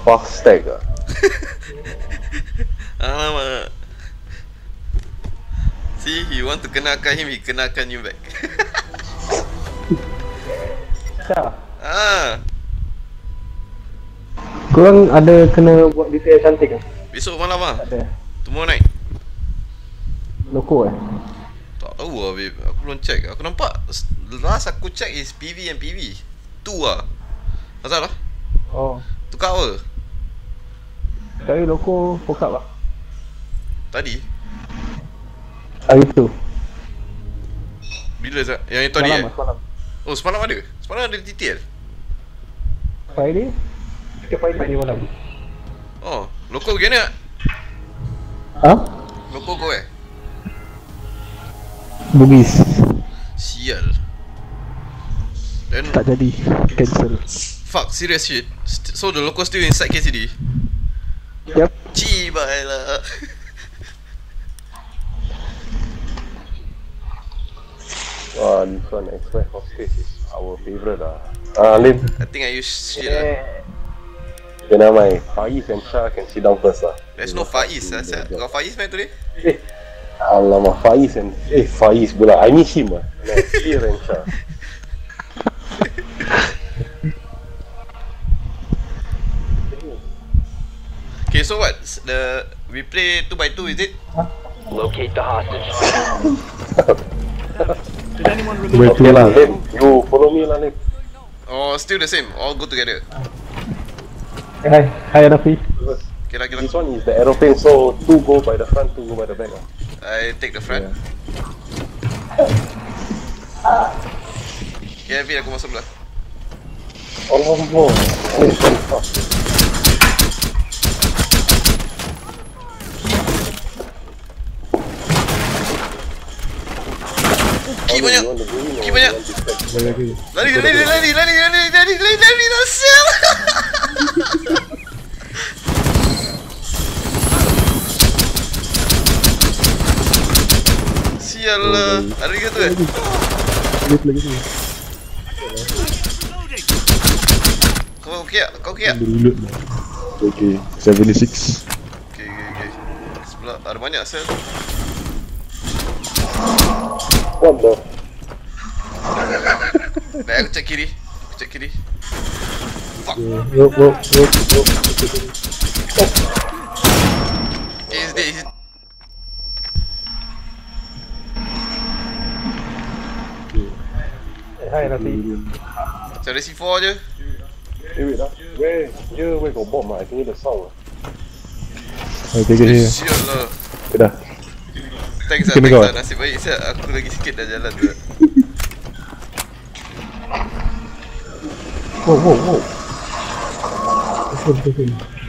Fast stack lah. Alamak. See, you want to kenakan him, he kenakan you back. Syah, Korang ada kena buat detail cantik ke? Besok malam lah. Tak ada. Tomorrow night. Loko Tak tahu lah babe, aku belum check. Aku nampak last aku check is PV and PV 2 lah. Asal lah? Oh, Tukar apa? sekali loko pokap lah Tadi? hari tu. Bila yang itu tadi Semalam. Oh semalam ada? Semalam ada TTL? Friday? Setiap Friday dia malam. Oh, loko pergi mana? Ha? Loko kau Bugis. Sial. Then Tak jadi. Cancel. fuck, serious shit. So the loco still inside KCD? Yep. Cibai lah. This one Express Hostage is our favourite lah. Lim. I think I use shit lah. Okay, never mind. Faiz and Shah can sit down first lah. There's no Faiz lah. Got Faiz man today? Alamak, Faiz and... Faiz pula. I miss him lah. Clear and Shah. Okay, so what? We play 2x2 is it? Locate the hostage. Okay lah, Lim. You follow me lah, Lim. Or still the same? All go together? Hi Rafi. Okay lah, This one is the aeroplane, so 2 go by the front, 2 go by the back lah. I take the front. Okay, Alvin, aku masuk belah. Alamak. Ki banyak. Ki banyak. Lari, sial. Sial lah. Ada gitu Lagi. Kau okay tak? Kau okay tak? Berulut lah. Okay, 76. Okay. Sebelah ada banyak sel. What the? Baik, aku check kiri. Fuck. Yup. Is it? Hi Rafi. Cari C4 je. Wait lah. Where got bomb lah? I can hear the sound lah. Okay, here. Sial lah. Okay dah. Thanks Kena lah. kau. Nasib baik saya aku lagi sikit dah jalan tu. Wow. Betul.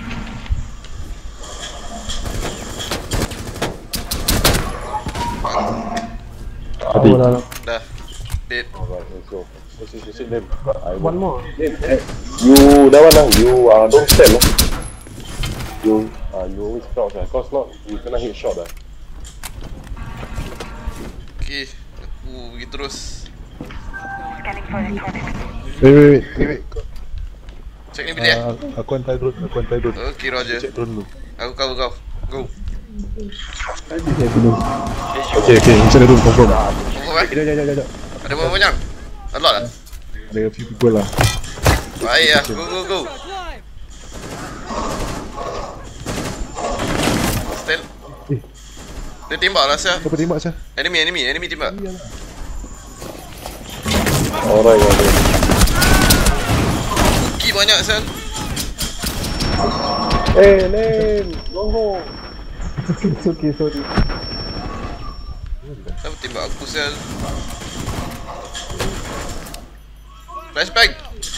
Hati. Dah. Dead. Alright, let's go. Let's Lim. One more. Lim, you, that one lah. You don't stand lah. You always crouch lah. Cause not, you kena hit shot lah. Okay, aku pergi terus. Wait. Check ni bila. Aku hantar drone. Okay, Roger. Check drone dulu. Aku cover kau. Go. Okay, inside the room confirm. Jom. Ada berapa banyak? A lot lah. Ada a few people lah. Baik lah, go. Stand. Dia tembak lah Syah. Siapa tembak Syah? Enemy tembak. Alright. Ki banyak Syah. Lim, go. It's okay, sorry. Kenapa tembak aku Syah? Flashbang.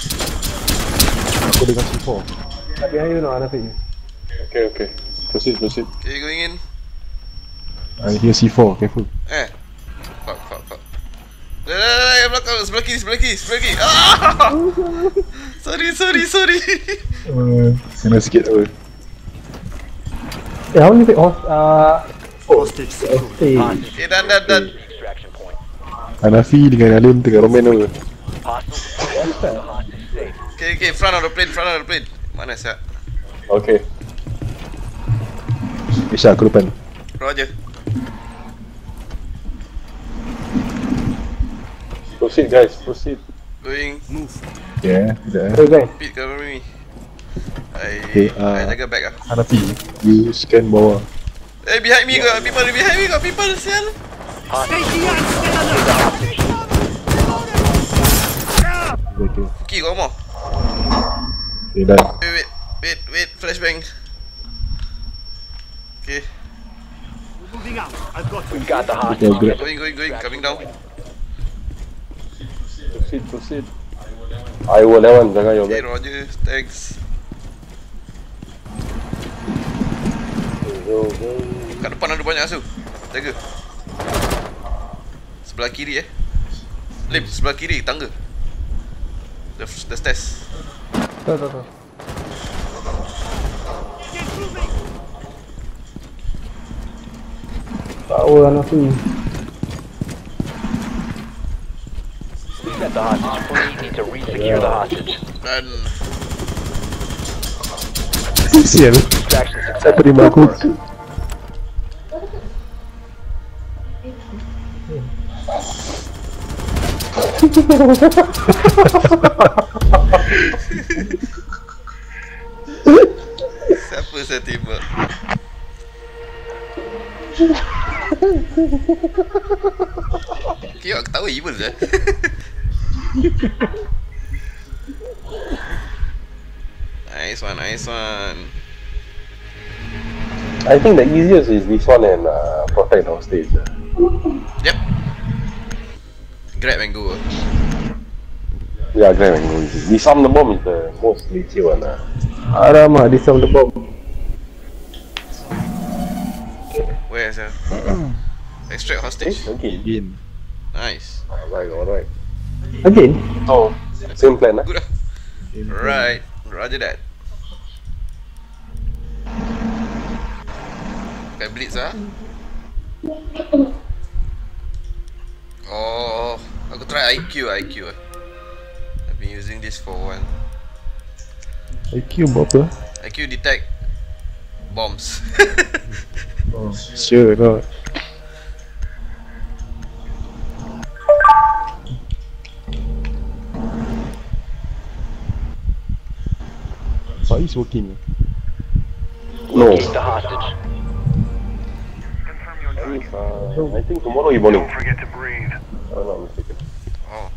Aku dengan C4. Tak behind you now Rafi. Okay. Proceed. Okay, going in. I hear C4, careful. Fuck. Belakang, sebelah kiri. Ah! Sorry. Kena sikit apa. How many Hostage Hostage. Okay, done. extraction point. Hanafi dengan Alim tengah roman apa. Hostile. Hostage safe. Okay, front of the plane. Mana Syah? Okay. Isha, aku depan. Roger. Proceed guys, proceed. Going. Yeah, sekejap eh. Hey guys, Pit cover me. Okay, I jaga back ah. Hanafi, you scan bawah. Hey, behind me got people, behind me got people, sial. Okay, Okay, got more. okay, dah. Wait, flashbang. Okay, We've got the Okay, hostage. great. going, coming down. Proceed. I will Evan, jaga your Okay, back. Roger, thanks. Go. Kat depan ada banyak asu. Jaga. Sebelah kiri Lim, sebelah kiri, tangga. The stairs. tahu. Power Hanafi. We set the hostage free. Need to re-secure the hostage. Dan Sial, Extraction saya successful. terima aku. siapa saya tembak? Okay, awak ketawa evil je. Nice one. I think the easiest is this one and protect our stage. Yep. Grab and go. Yeah, grab and go easy. Disarm the bomb is the most leceh one. Alamak, disarm the bomb. Where's extract hostage? Okay. Again. Nice. Alright. Again? So, same plan. Good lah. Right. Roger that. Pakai blitz ah. Oh, aku try IQ. I've been using this for one. IQ buat apa? IQ detect bombs. Oh, sure not. Far East working. No. Locate the hostage. I think tomorrow evening. Don't forget to breathe. I'm not mistaken. Oh.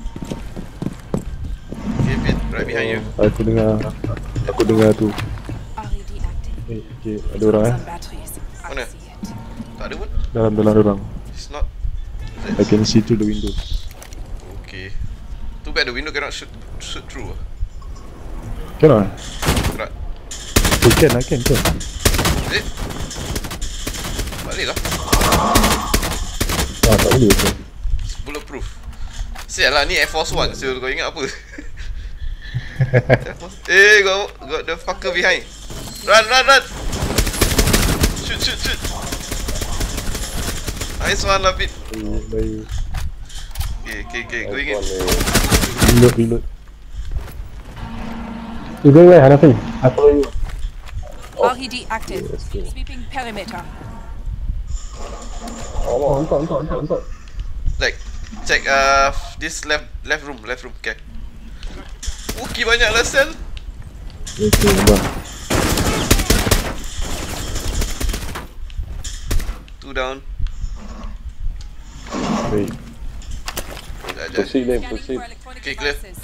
Okay, Pit, right behind you. Aku dengar tu. RED active. Okay, ada orang Some batteries. Mana? I see it. Tak ada pun. dalam orang. It's not. I can see through the windows. Okay. Too bad the window cannot shoot through. Cannot? Cannot. Oh, can. Is it? Balik lah. Tak boleh kan? It's bulletproof. Sial lah, ni Air Force One. So kau ingat apa? Air Force. Got the fucker behind. Run. Shoot. Nice one lah, Pit. Baik. Okay, going in. Reload. You going where, Hanafi? I follow you. RED active. Sweeping perimeter. Oh, untuk. Like, check this left room. Okay. Uki banyak lah, sel. Okay, bang. 2 down. Baik. Sekejap. Proceed. Scanning for electronic Okay, clear. devices.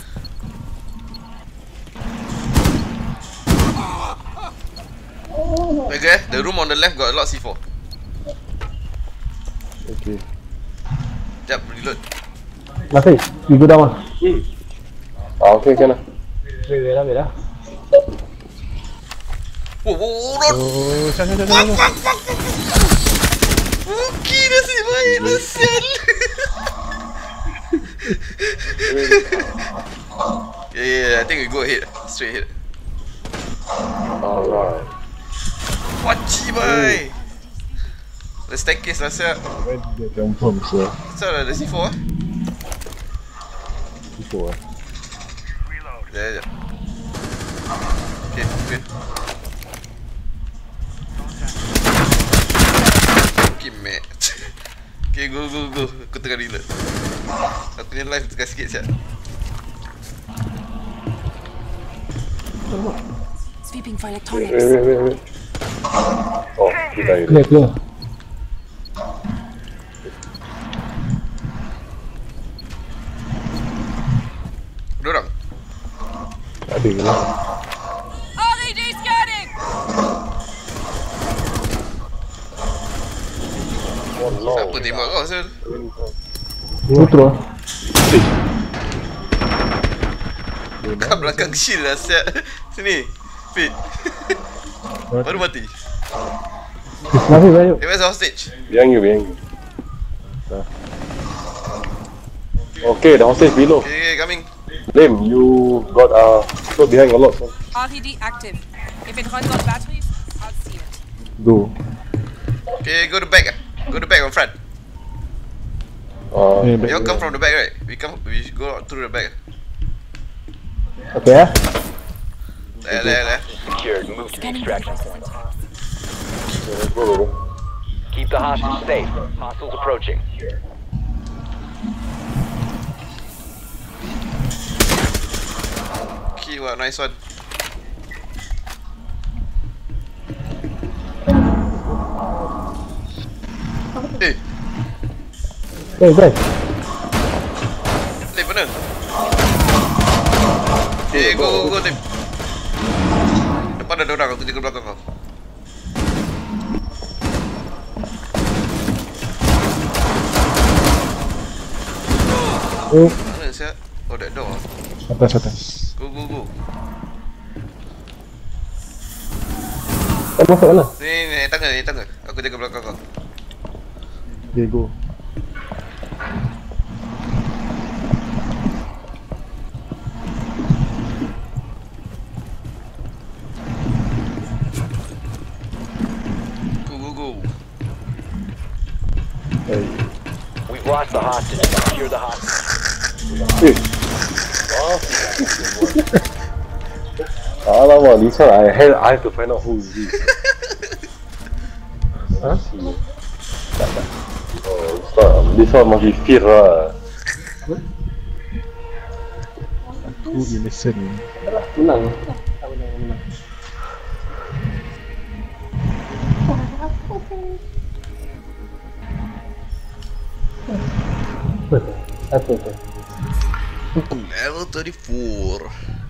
Okay, the room on the left got a lot C4. Okay. Sekejap, reload. Hanafi, you go down lah. Okay, can. Wait lah. Oh, run! Oh, jangan. Fuck! Uki nasib baik lah, sial. Yeah, I think we go ahead. Straight ahead. Alright. Wachi bhai. The staircase lah, siap. Where did that come from, sir? Siap lah, ada C4 lah. Before. Sekejap. Okay. Okay, go. Aku tengah reload. Aku punya life tengah sikit siap. Sweeping for Wait. electronics. Oh, kita ini. Clear. Dorang. Ada lah. RED scanning! Oh no. Siapa tembak kau, Sul? Putro. Kat belakang shield lah, siap. Sini. Fit. Baru mati. Masih banyak. Where's the hostage? Behind you. Okay, the hostage below. Okay, coming. Lim, you got look behind a lot. Son. RED active. If it runs on batteries, I'll see it. Go. Okay, go to back. Go to back or front. Back You all come there. from the back, right? We go out through the back. Okay ya. There. Secured. Move to the Scanning extraction resources point. and tasks. Go. Keep the hostage safe. Hostiles approaching. Okay, wow, nice one. Eh, Guys. Lim, mana? Okay, go, Lim. Depan ada orang, aku jaga belakang kau. Oh, Mana siap? Oh, that door. Atas. Go. kau masuk mana? Ni, tangga. Aku jaga belakang kau. Okay, go. Go. Hey. We've lost the hostage. Secure the hostage. Alamak, this one I have to find out who is this. Huh? Oh, start. This one must be Fira. Aku innocent. Menang. Satu tu. Level 34.